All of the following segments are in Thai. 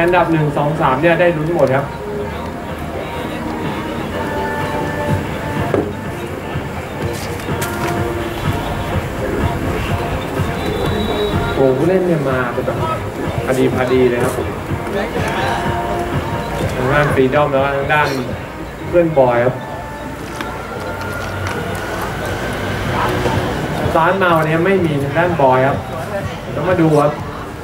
อันดับ1 2 3เนี่ยได้ลุ้นหมดครับโอ้ผู้เล่นเนี่ยมาเป็นแบบพอดีเลยครับทางด้านฟรีดอมแล้วทางด้านเพื่อนบอยครับซ้านมาวันนี้ไม่มีทางด้านบอยครับต้องมาดูครับ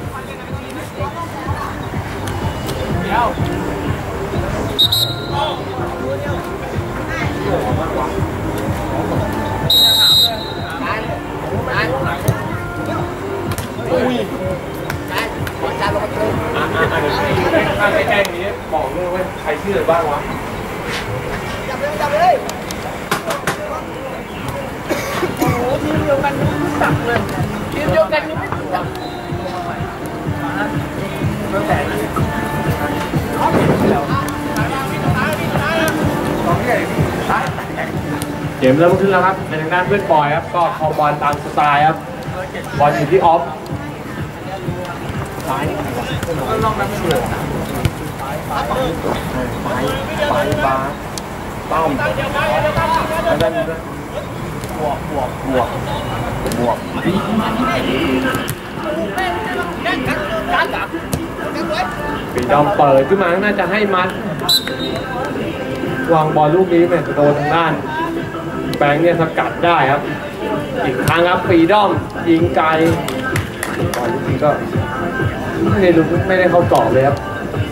ถ้าใกล้ๆนี้บอกเลยว่าใครชื่อบ้างวะจับเลยโอ้โหทีมเดียวกันไม่รู้จักเลยทีมเดียวกันยังไม่รู้จักเกมเริ่มขึ้นแล้วครับในทางด้านเพื่อนบอยครับก็คอมบอลตามสไตล์ครับบอลอยู่ที่ออฟซ้ายนี่อะไรวะลองนั้นไม่เลยไปบาต้อมแล้วได้ด้วยบวกปีดอมเปิดขึ้นมาน่าจะให้มัดวางบอลลูกนี้เนี่ยโดนทางด้านแบงค์เนี่ยสกัดได้ครับอีกครั้งครับปีดอมยิงไกลบอลลูกนี้ก็ไม่ได้เข้ากรอบเลยครับ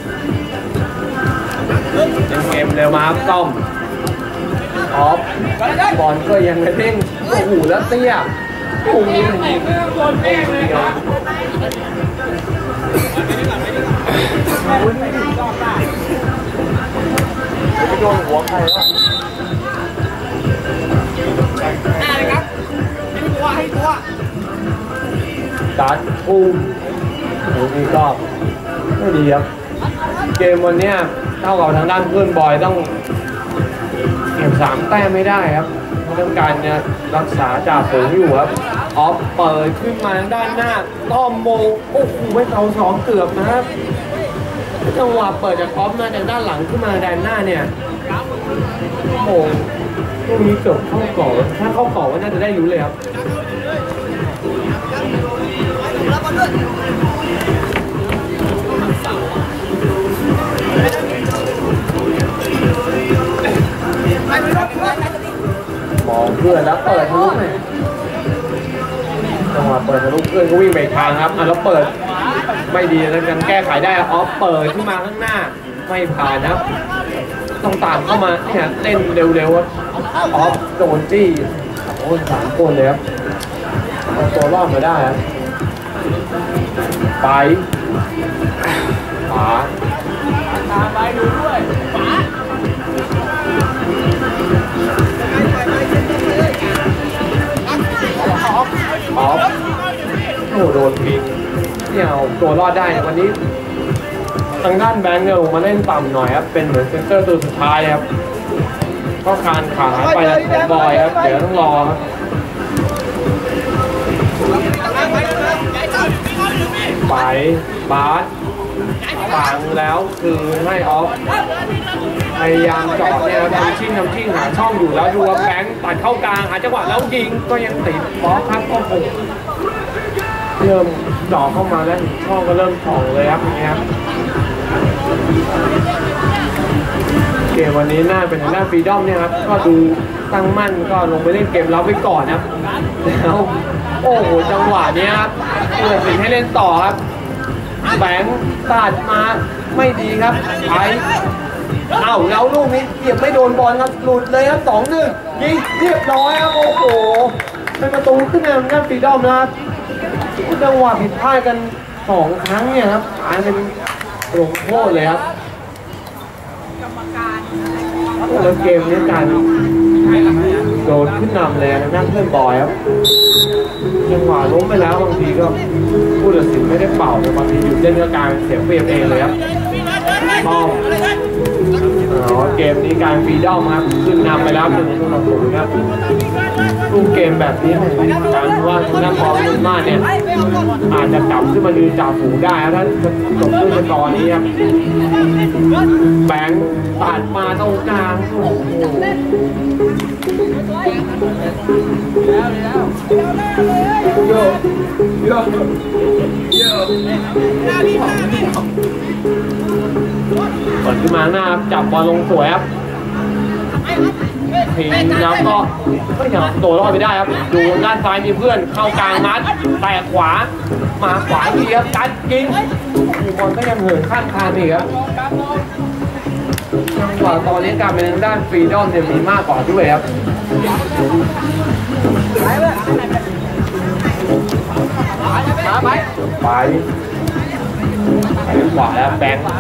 ยังเกมเร็วมาครับต้อมออฟบอลก็ยังเด้งโอ้โหแล้วเตี้ยโอ้โหยิงโดนแม่เลยครับไม่โดนหัวใครวะได้เลยครับให้ตัวการอุ้มโอ้นี่ก็ไม่ดีครับเกมวันนี้เท่ากับทางด้านเพื่อนบอยต้องเก็บ3 แต้มไม่ได้ครับต้องการเนี่ยรักษาจ่าฝูงอยู่ครับออฟเปิดขึ้นมาด้านหน้าต้อมโมโอ้โหไม่เอา2เกือบนะครับจังหวะเปิดจากออฟมาจากด้านหลังขึ้นมาด้านหน้าเนี่ยโอ้โหตรงนี้เกือบเข้ากรอบถ้าเข้ากรอบว่าน่าจะได้รู้เลยครับมองเพื่อนแล้วเปิดทะลุเนี่ยจังหวะเปิดทะลุเพื่อนก็วิ่งไปทางครับแล้วเปิดไม่ดีแล้วกันแก้ไขได้ออฟเปิดขึ้นมาข้างหน้าไม่ผ่านครับต้องตามเข้ามาเนี่ยเล่นเร็วๆครับออฟโดนจี้โอ้3 คนเลยครับเอาตัวรอดมาได้ครับไปขวาไปดูด้วยขวาออฟโอ้โดนพิงเนี่ยเอาตัวรอดได้วันนี้ทางด้านแบงค์เนี่ยมาเล่นต่ำหน่อยครับเป็นเหมือนเซนเตอร์ตัวสุดท้ายครับก็คานขาไปแล้วของบอยครับเดี๋ยวต้องรอครับไปบาสฝังแล้วคือให้ออฟพยายามจอดเนี่ยทำชิ่งหาช่องอยู่แล้วดูว่าแบงค์ตัดเข้ากลางหาจังหวะแล้วยิงก็ยังติดบอลครับก็โอ้เริ่มจ่อเข้ามาแล้วช่องก็เริ่มถ่องเลยครับอย่างเงี้ยครับเกมวันนี้น่าเป็นทางด้านฟรีดอมเนี่ยครับก็ดูตั้งมั่นก็ลงไปเล่นเกมรับไว้ก่อนครับแล้วโอ้โหจังหวะนี้ครับเปิดสินให้เล่นต่อครับแบงค์ตัดมาไม่ดีครับไปแล้วลูกนี้เหยียบไม่โดนบอลครับหลุดเลยครับ2-1ยิงเรียบร้อยครับโอ้โหเป็นประตูขึ้นมาทางด้านฟรีดอมนะครับจังหวะผิดพลาดกัน2 ครั้งเนี่ยครับกลายเป็นลงโทษเลยครับแล้วเกมนี้การโดนขึ้นนำเลยทางด้านเพื่อนบอยครับจังหวะล้มไปแล้วบางทีก็ผู้ตัดสินไม่ได้เป่าแต่บางทีหยุดเล่นก็การเสียเปรียบเองเลยครับเกมนี้การฟรีดอมครับขึ้นนำไปแล้ว1-0ครับรูปเกมแบบนี้การว่าทางด้านพอรุ่นมากเนี่ยอาจจะกลับขึ้นมายืนจ่าฝูงได้ถ้าจบด้วยสกอร์นี้ครับแบงค์ตัดมาตรงกลางโอ้โหเปิดขึ้นมาหน้าจับบอลลงสวยครับทิ้งแล้วก็ไม่ยอมโดดรอดไปได้ครับดูด้านซ้ายมีเพื่อนเข้ากลางนัดแต่ขวามาขวาทีครับการกินบอลก็ยังเหินข้างทางอีกครับจังหวะตอนนี้การเป็นทางด้านฟรีดอมเนี่ยมีมากกว่าด้วยครับไปขวาแล้วแบงค์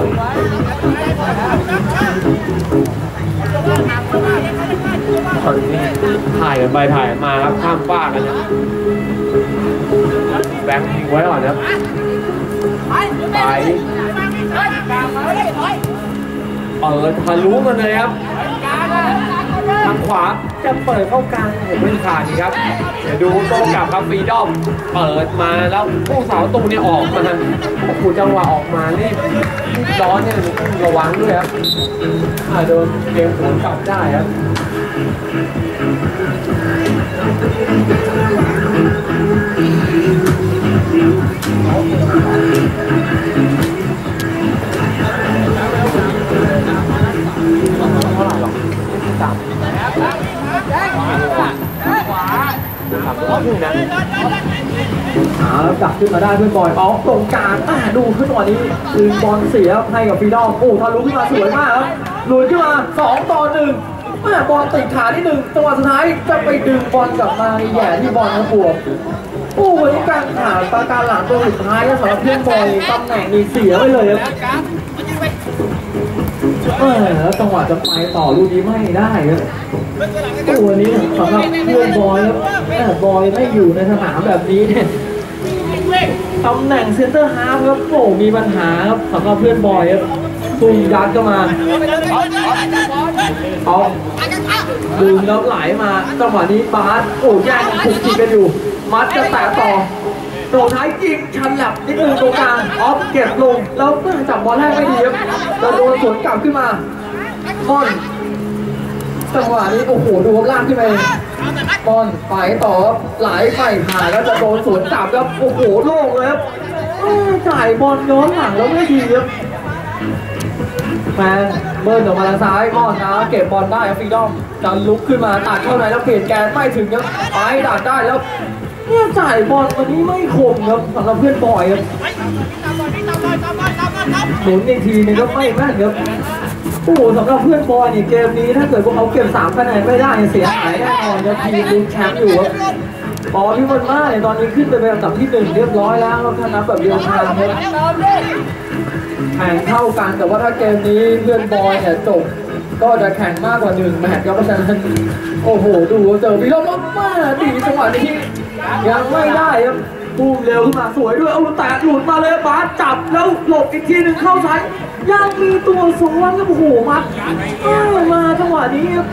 ตอนนี้ถ่ายกันไปถ่ายมาครับข้ามฟากกันนะแบงค์ทิ้งไว้ก่อนครับไปทะลุมาเลยครับทางขวาจะเปิดเข้ากลางผมไม่ขาดครับเดี๋ยวดูโต้กลับครับฟรีดอมเปิดมาแล้วผู้สาวตูเนี่ยออกมาโอ้โหจังหวะออกมานี่ร้อนเนี่ยระวังด้วยครับโดนเกมสวนกลับได้ครับเท่าไหร่หรอกต่ำดักขึ้นมาได้เพื่อนบอยออกตรงกลางดูขึ้นตอนนี้คืนบอลเสียให้กับฟรีดอมโอ้ทะลุขึ้นมาสวยมากครับลุยขึ้นมา2-1บอลติดขาที่1จังหวะสุดท้ายจะไปดึงบอลกลับมาแย่ที่บอลนะบวกโอ้วันนี้การขาดประการหลังตัวสุดท้ายสำหรับเพื่อนบอยตำแหน่งนี้เสียไปเลยครับแล้วจังหวะจะไปต่อลูกนี้ไม่ได้ครับตัวนี้สำหรับเพื่อนบอยครับบอยไม่อยู่ในสนามแบบนี้เนี่ยตำแหน่งเซนเตอร์ฮาล์ฟครับโอ้มีปัญหาครับสำหรับเพื่อนบอยครับพุ่งยัดเข้ามาเอาดึงแล้วไหลมาจังหวะนี้บาสโอ้แย่งถูกจีกันอยู่มัดจะแตะต่อโดนท้ายยิงชันหลับนิดนึงตรงกลางออฟเก็บลงแล้วเพื่อนจับบอลแรกไม่ดีครับเราโดนสวนกลับขึ้นมาบอลจังหวะนี้โอ้โหดูล่างขึ้นไปบอลไปต่อไหลไปผ่านแล้วจะโดนสวนกลับแล้วโอ้โหโล่งเลยครับจ่ายบอลย้อนหลังแล้วไม่ดีครับแมนเบิร์นออกมาทางซ้ายบอลนะเก็บบอลได้ฟรีดอมจะลุกขึ้นมาตัดเข้าในแล้วเปลี่ยนแกนไม่ถึงครับไปดักได้แล้วเนี่ยจ่ายบอลวันนี้ไม่คมครับสำหรับเพื่อนบอยครับหมุนอีกทีนึงก็ไม่แม่นครับโอ้สำหรับเพื่อนบอยนี่เกมนี้ถ้าเกิดพวกเขาเก็บ3คะแนนไม่ได้เสียหายแน่นอนครับทีมลุ้นแชมป์อยู่ครับพี่บอลมาเนี่ยตอนนี้ขึ้นไปเป็นอันดับที่1เรียบร้อยแล้วครับถ้านับแบบเรียลไทม์ครับแข่งเท่ากันแต่ว่าถ้าเกมนี้เพื่อนบอยเนี่ยจบก็จะแข่งมากกว่า1แมตช์ครับเพราะฉะนั้นโอ้โหดูเจอวิโรจน์มาดีจังหวะนี้ยังไม่ได้ครับบูมเร็วขึ้นมาสวยด้วยเอาแตะหลุดมาเลยบาสจับแล้วหลบอีกทีหนึ่งเข้าซ้ายยังมีตัวซ้อนครับโอ้โหมัดมาจังหวะนี้ครับ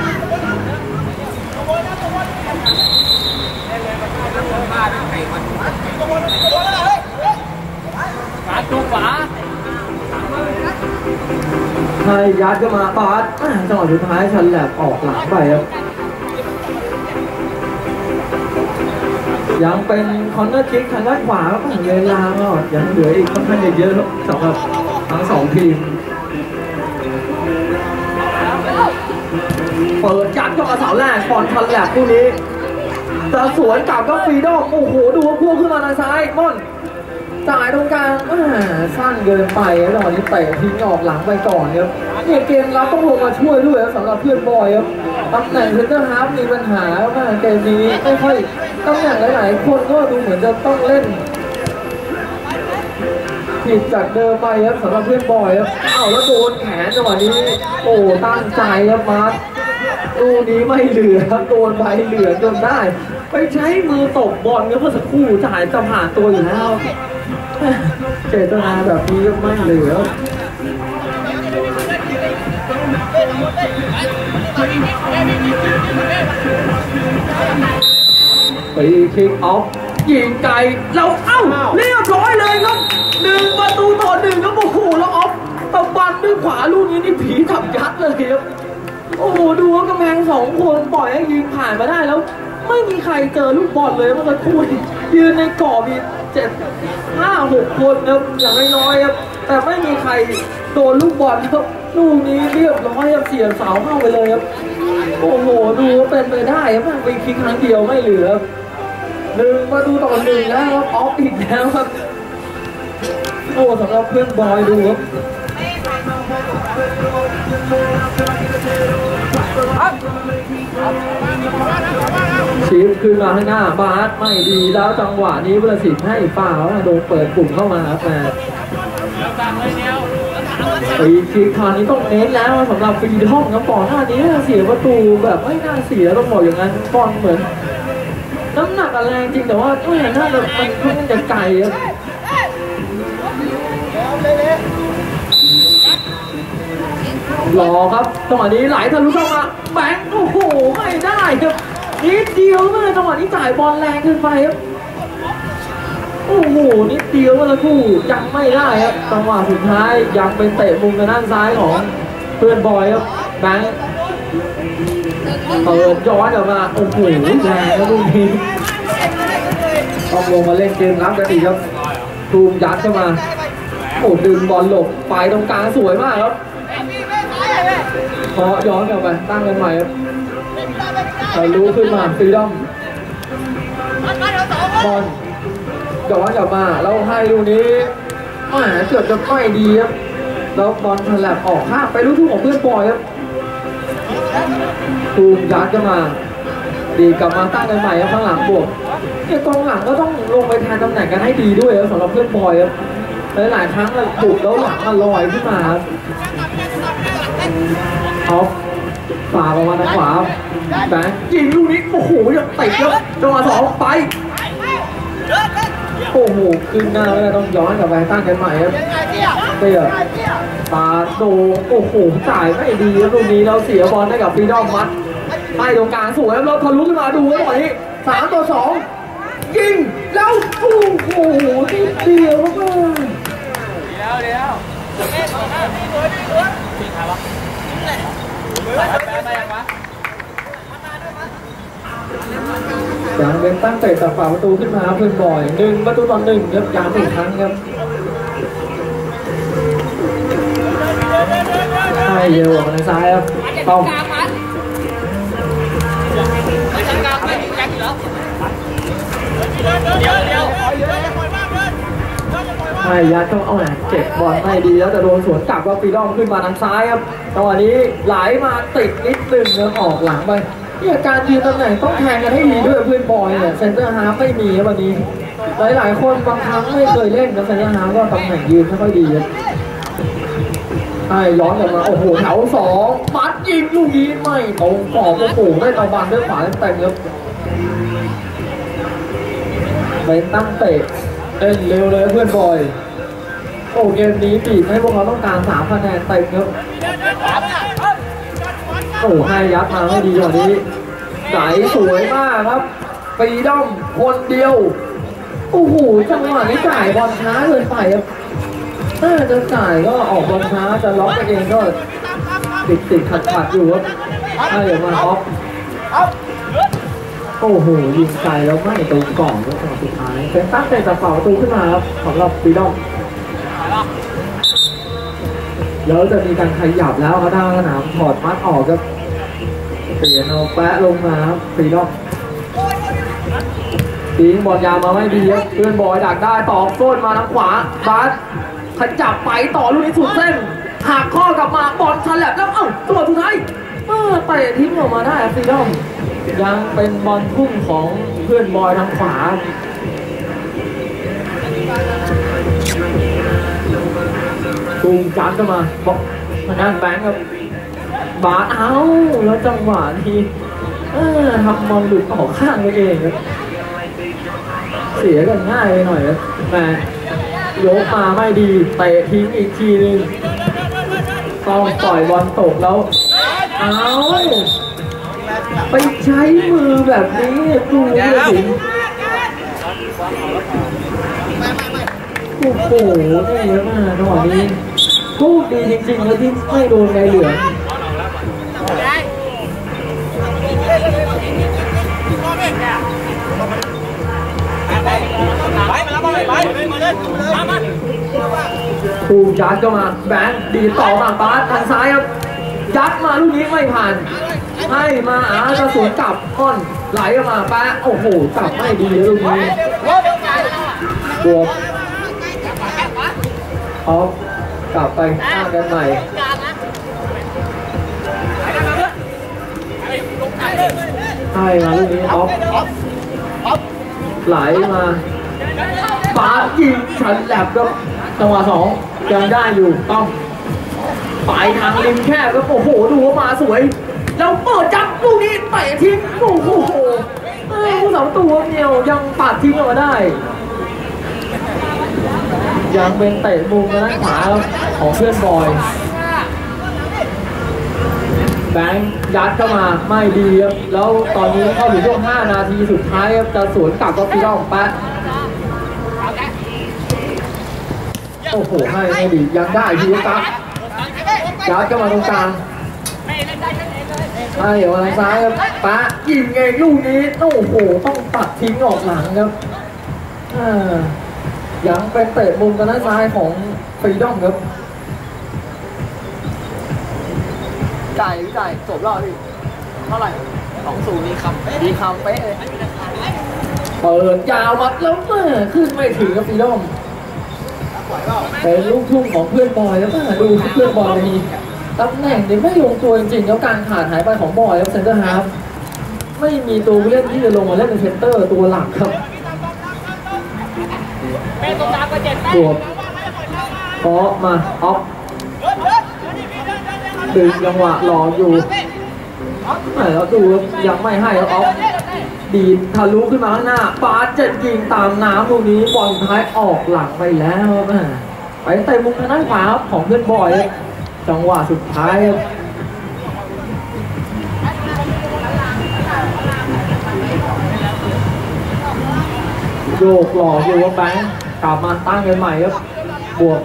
การดูขวาให้ยัดเข้ามาบาสจังหวะสุดท้ายชันแหลบออกหลังไปครับยังเป็นคอร์เนอร์คิกทางด้านขวาครับเวลาก็ยังเหลืออีกค่อนข้างเยอะสำหรับทั้ง2ทีมเปิดยัดเข้ามาเสาแรกบอลชันแหลบคู่นี้จะสวนกลับก็ฟรีดอมโอ้โหดูว่าพุ่งขึ้นมาทางซ้ายม่อนจ่ายตรงกลางสั้นเกินไปแล้วตอนนี้เตะทิ้งออกหลังไปก่อนครับเนี่ยเกมรับต้องลงมาช่วยด้วยสำหรับเพื่อนบอยครับตำแหน่งเซนเตอร์ฮาล์ฟมีปัญหามากเกมนี้ไม่ค่อยตำแหน่งหลายๆคนก็ดูเหมือนจะต้องเล่นผิดจากเดิมไปครับสำหรับเพื่อนบอยครับแล้วโดนแขนจังหวะนี้โอ้ตั้งใจครับมาร์คลูกนี้ไม่เหลือครับโดนใบเหลือจนได้ไปใช้มือตบบอลครับเมื่อสักครู่จ่ายจะผ่านตัวอยู่แล้วเจตนาแบบนี้ก็ไม่เหลือไปคิกออฟยิงไกลแล้วเรียบร้อยเลยครับ1-1ครับโอ้โหแล้วออฟตะบันด้วยขวาลูกนี้นี่ผีจับยัดเลยครับโอ้โหดูว่ากำแพง2 คนปล่อยให้ยิงผ่านมาได้แล้วไม่มีใครเจอลูกบอลเลยเมื่อสักครู่ยืนในกรอบมี7-5-6 คนครับอย่างน้อยๆครับแต่ไม่มีใครโดนลูกบอลครับลูกนี้เรียบร้อยครับเสียบเสาเข้าไปเลยครับโอ้โหดูว่าเป็นไปได้ครับมันเป็นคิกครั้งเดียวไม่เหลือ1-1แล้วครับออฟอีกแล้วครับโอ้สำหรับเพื่อนบอยดูครับชิปขึ้นมาข้างหน้าบาสไม่ดีแล้วจังหวะนี้วรสิทธิ์ให้ฝ่าแล้วโดนเปิดกลุ่มเข้ามาครับแต่ปีคิกคราวนี้ต้องเน้นแล้วสำหรับฟรีดอมครับก่อนหน้านี้เสียประตูแบบไม่น่าเสียต้องบอกอย่างนั้นบอลเหมือนน้ำหนักแรงจริงแต่ว่าไม่เห็นน่าจะมันค่อนข้างจะไกลครับรอครับจังหวะนี้ไหลทะลุเข้ามาแบงค์โอ้โหไม่ได้ครับนิดเดียวเมื่อจังหวะนี้จ่ายบอลแรงเกินไปครับโอ้โหนิดเดียวเมื่อสักครู่ยังไม่ได้ครับจังหวะสุดท้ายยังเป็นเตะมุมทางด้านซ้ายของเพื่อนบอยครับแบงค์เปิดย้อนออกมาโอ้โหแรงแล้วลูกนี้ต้องลงมาเล่นเกมรับกันอีกครับตูมยัดเข้ามาโอ้ดึงบอลหลบไปตรงกลางสวยมากครับพอย้อนกลับไปตั้งกันใหม่ครับเรารู้ขึ้นมาฟรีดอมบอลย้อนกลับมาแล้วให้ลูกนี้เกือบจะไม่ดีครับแล้วบอลฉลับออกข้างไปลูกทุ่งของเพื่อนบอยครับตูมยัดเข้ามาดีกลับมาตั้งกันใหม่ครับข้างหลังบวกเนี่ยกองหลังก็ต้องลงไปแทนตำแหน่งกันให้ดีด้วยครับสำหรับเพื่อนบอยครับหลายครั้งมันปุกแล้วหลังมันลอยขึ้นมาครับออฟฝ่าออกมาทางขวาแบงค์ยิงลูกนี้โอ้โหยังติดครับจังหวะ2ไปโอ้โหขึ้นหน้าแล้วต้องย้อนกลับไปตั้งกันใหม่ครับเตี้ยตาโดโอ้โหจ่ายไม่ดีครับลูกนี้เราเสียบอลให้กับฟรีดอมมัดไปตรงกลางสวยแล้วเราทะลุขึ้นมาดูแล้วหน่อยนี้3-2ยิงแล้วโอ้โหนิดเดียวมากยังเป็นตั้งเตะจากฝ่าประตูขึ้นมาเพื่อนบอย1-1ครับย้ำอีกครั้งครับให้เร็วออกมาทางซ้ายครับต้องให้ยัดต้องเอาเก็บบอลไม่ดีแล้วแต่โดนสวนกลับว่าฟรีดอมขึ้นมาทางซ้ายครับตอนนี้ไหลมาติดนิดนึงแล้วออกหลังไปเนี่ยการยืนตำแหน่งต้องแทงกันให้ดีด้วยเพื่อนบอยเนี่ยเซนเตอร์ฮาร์ฟไม่มีวันนี้หลายคนบางครั้งไม่เคยเล่นกับเซนเตอร์ฮาร์ฟก็ตำแหน่งยืนไม่ค่อยดีให้ย้อนกลับมาโอ้โหแถว2มัดยิงลูกนี้ไม่ตรงกรอบโอ้โหได้ตะบันด้วยขวาเต็มครับไปตั้งเตะเล่นเร็วเลยเพื่อนบอยโอ้เกมนี้บีบให้พวกเขาต้องการ3คะแนนเต็มครับโอ้ให้ยัดมาไม่ดีกว่านี้ไหลสวยมากครับฟรีดอมคนเดียวโอ้โหจังหวะนี้จ่ายบอลช้าเกินไปครับถ้าจะจ่ายก็ออกบอลช้าจะล็อกไปเองก็ติดขัดอยู่ครับถ้าอย่างมาออฟโอ้โหยิงไกลแล้วไม่ตรงกล่องแล้วสุดท้ายเป็นตั้งแต่จากฝ่าประตูขึ้นมาครับสำหรับฟรีดอมแล้วจะมีการขยับแล้วครับด้านสนามถอดมัดออกครับเปลี่ยนเอาแปะลงมาครับฟรีดอมทิ้งบอลยาวมาไม่ดีครับเพื่อนบอยดักได้ต่อก้นมาทางขวาบาสขจับไปต่อลูกนี้สุดเส้นหักข้อกลับมาบอลฉลับแล้วตัวสุดท้ายเตะทิ้งออกมาได้ฟรีดอมยังเป็นบอลพุ่งของเพื่อนบอยทางขวาตูมจัดเข้ามาบอกทางด้านแบงค์ครับบาสแล้วจังหวะที่ทำบอลหลุดออกข้างไปเองครับเสียกันง่ายไปหน่อยครับแต่ยกมาไม่ดีเตะทิ้งอีกทีนึงต้องปล่อยบอลตกแล้วเอาไปใช้มือแบบนี้ดูเลยสิโอ้โหนี่เยอะมากจังหวะนี้โชคดีจริงๆแล้วที่ไม่โดนใบเหลืองถูกยัดก็มาแบงค์ดีต่อมาบาสทางซ้ายครับยัดมาลูกนี้ไม่ผ่านให้มาจะสวนกลับก้อนไหลออกมาแปะโอ้โหกลับไม่ดีลูกนี้บวกออฟกลับไปหน้ากันใหม่ให้มาลูกนี้ออฟไหลมาบาสยิงฉันแหลบก็จังหวะสองยังได้อยู่ต้องไปทางริมแคบแล้วโอ้โหดูว่ามาสวยแล้วเปิดจับลูกนี้เตะทิ้งโอ้โหผู้สองตัวเหนียวยังปัดทิ้งออกมาได้ยังเป็นเตะมุมด้านขวาของเพื่อนบอยแบงค์ยัดเข้ามาไม่ดีครับแล้วตอนนี้เข้าอยู่ช่วง5 นาทีสุดท้ายครับจะสวนกลับก็พี่น้องแปะโอ้โหให้ไม่ดียังได้ทีครับยัดเข้ามาตรงกลางให้เดี๋ยวทางซ้ายครับปะยิงเองลูกนี้โอ้โหต้องตัดทิ้งออกหลังครับยังเป็นเตะมุมกันด้านซ้ายของฟรีดอมครับจ่ายจบรอบดิเท่าไหร่2-0มีคำเป๊ะเลยเปิดยาวมาแล้วขึ้นไม่ถึงกับฟรีดอมเป็นลูกทุ่งของเพื่อนบอยแล้วดูเพื่อนบอยมีตำแหน่งเนี่ยไม่ลงตัวจริงๆแล้วการขาดหายไปของบอยแล้วเซนเตอร์ฮาล์ฟไม่มีตัวผู้เล่นที่จะลงมาเล่นเป็นเซนเตอร์ตัวหลักครับตัวเพาะมาออฟดึงจังหวะหลอกอยู่แล้วดูยังไม่ให้ออฟดีทะลุขึ้นมาข้างหน้าปาเจ็ดยิงตามน้ำตรงนี้บอลท้ายออกหลังไปแล้วไปเตะมุมทางด้านขวาของเพื่อนบอยจังหวะสุดท้ายโยกหล่ออยู่ว่าแบงค์กลับมาตั้งกันใหม่ครับบวก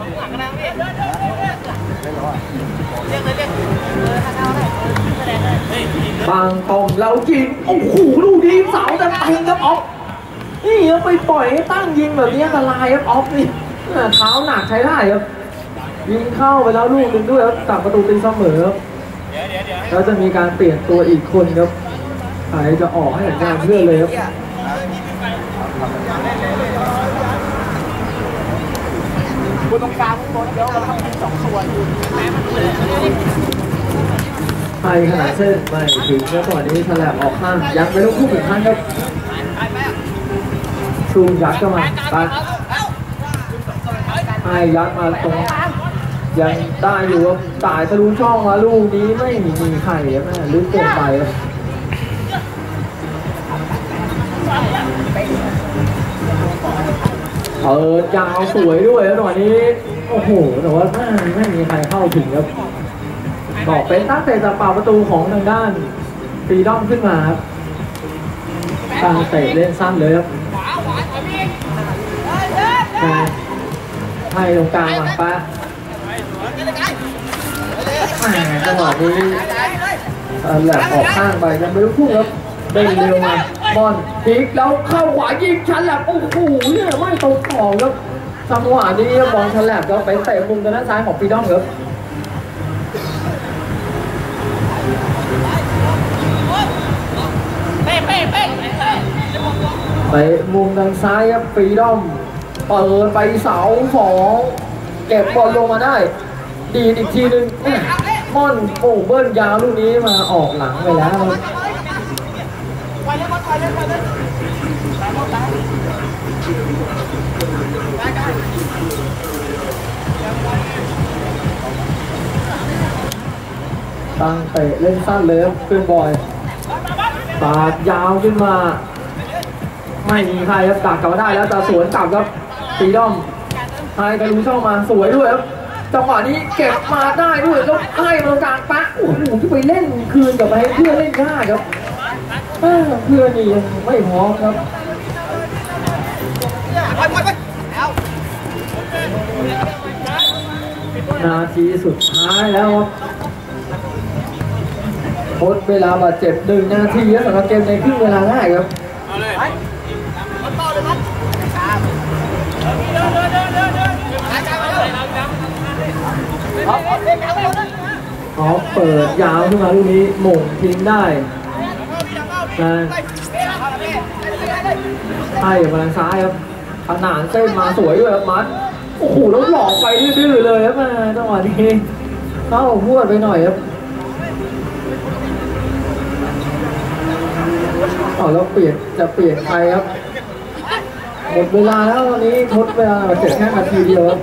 บางตรงแล้วยิงโอ้โหลูกนี้เสาจะเต็งครับออฟนี่ยังไปปล่อยให้ตั้งยิงแบบนี้อันตรายครับออฟนี่เท้าหนักใช้ได้ครับยิงเข้าไปแล้วลูกนึงด้วยครับตัดประตูตีเสมอครับแล้วจะมีการเปลี่ยนตัวอีกคนครับใครจะออกให้สัญญาณเพื่อนเลยครับตรงกลางบนเดี๋ยวเราทำ2 ส่วนไปขนาดเส้นไม่ถึงแล้วตอนนี้ฉลับออกข้างยังไม่ต้องคู่อีกครั้งครับซูมยัดเข้ามาตัดให้ยัดมาตรงยังได้อยู่ว่าตายทะลุช่องมาลูกนี้ไม่มีใครแม่ลึกเกินไปยาวสวยด้วยแล้วตอนนี้โอ้โหแต่ว่าไม่มีใครเข้าถึงครับก็เป็นตั้งแต่จะเป่าประตูของทางด้านฟรีดอมขึ้นมาครับตั้งเตะเล่นสั้นเลยครับให้ตรงกลางมาปะจังหวะนี้แหลกออกข้างไปยังไม่รู้พุ่งครับเด้งเร็วมาบอลพลิกแล้วเข้าขวายิงชันแหลกโอ้โหเนี่ยไม่ตรงต่อครับจังหวะนี้บอลชันแหลกก็ไปเตะมุมด้านซ้ายของฟรีดอมครับไปมุมทางซ้ายครับฟรีดอมเปิดไปเสา2เก็บบอลลงมาได้ดีอีกทีนึงม่อนโอ้เบิ้ลยาวลูกนี้มาออกหลังไปแล้วตั้งเตะเล่นสั้นเลยขึ้นบอยปาดยาวขึ้นมาไม่มีใครครับดักกลับมาได้แล้วจะสวนกลับครับฟรีดอมไฮกระลุช่องมาสวยด้วยครับจังหวะนี้เก็บมาได้ด้วยแล้วให้ตรงกลางปะโอ้โหที่ไปเล่นคืนกับไปให้เพื่อนเล่นง่ายครับเพื่อนนี่ยังไม่พร้อมครับนาทีสุดท้ายแล้วครับทดเวลาบาดเจ็บ1 นาทีสำหรับเกมในครึ่งเวลาแรกครับเขาเปิดยาวขึ้นมาลูกนี้หม่งทิ้งได้ให้มาทางซ้ายครับขนานเส้นมาสวยด้วยครับมัดโอ้โหแล้วหลอกไปดื้อๆเลยครับมาจังหวะนี้เข้าพวดไปหน่อยครับแล้วเปลี่ยนจะเปลี่ยนใครครับหมดเวลาแล้วตอนนี้ทดเวลาเสร็จแค่นาทีเดียว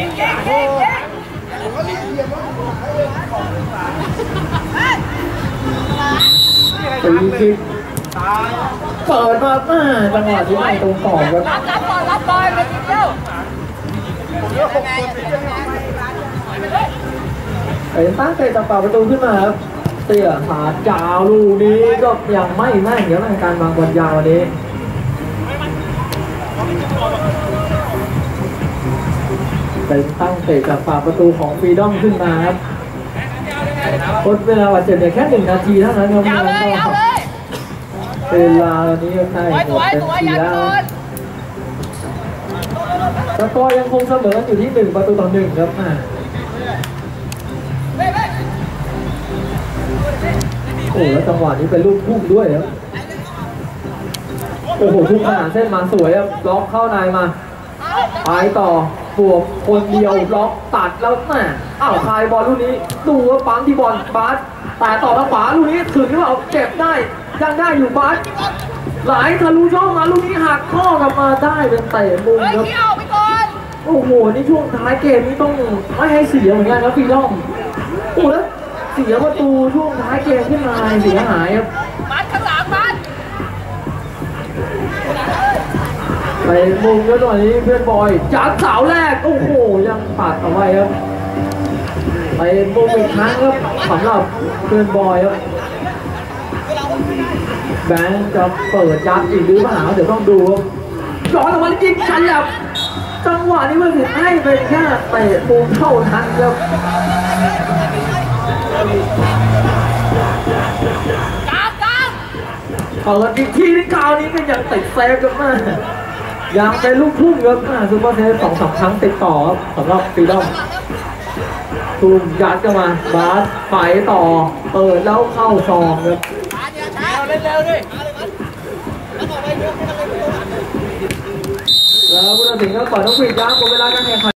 ตีคิกเปิดมาจังหวะที่ไม่ตรงกรอบครับรับไปเลยทีเดียวเป็นตั้งเตะจับปากประตูขึ้นมาครับเตี้ยหาดยาวลูกนี้ก็ยังไม่แม่นเดี๋ยวการวางบอลยาวนี้เป็นตั้งเตะจับปากประตูของฟรีดอมขึ้นมาครับทดเวลาบาดเจ็บเนี่ยแค่1 นาทีเท่านั้นครับเวลาตอนนี้ก็ใกล้หมดเต็มทีแล้วสกอร์ยังคงเสมออยู่ที่1-1ครับโอ้แล้วจังหวะนี้เป็นลูกพุ่งด้วยครับโอ้โหทุกขนาดเส้นมาสวยครับล็อกเข้าในมาไปต่อบวกคนเดียวล็อกตัดแล้วคายบอลลูกนี้ดูว่าปั๊มที่บอลบาสแต่ต่อทางขวาลูกนี้ถึงหรือเปล่าเก็บได้ยังได้อยู่บาสไหลทะลุช่องมาลูกนี้หักข้อกลับมาได้เป็นเตะมุมครับโอ้โหนี่ช่วงท้ายเกมนี้ต้องไม่ให้เสียเหมือนกันนะฟรีดอมโอ้แล้วเสียประตูช่วงท้ายเกมขึ้นมาเสียหายครับบัสข้างหลังบัสไปมุมแล้วตอนนี้เพื่อนบอยจัดเสาแรกโอ้โหยังปัดเอาไว้ครับไปมุมอีกครั้งครับสำหรับเพื่อนบอยครับแบงค์จะเปิดยัดอีกหรือเปล่าเดี๋ยวต้องดูครับย้อนออกมาจริงฉันแบบจังหวะนี้มันถึงให้เป็นแค่เตะมุมเท่านั้นครับเปิดอีกทีที่คราวนี้ก็ยังติดเซฟกันมากยังเป็นลูกทุ่งครับซูเปอร์เซฟ2-3 ครั้งติดต่อครับสำหรับฟรีดอมทุ่มยัดกันมาบาสไปต่อเปิดแล้วเข้าซองครับเร็วๆดิแล้วผู้ตัดสินก็ปล่อยนกหวีดยางหมดเวลาการแข่งขัน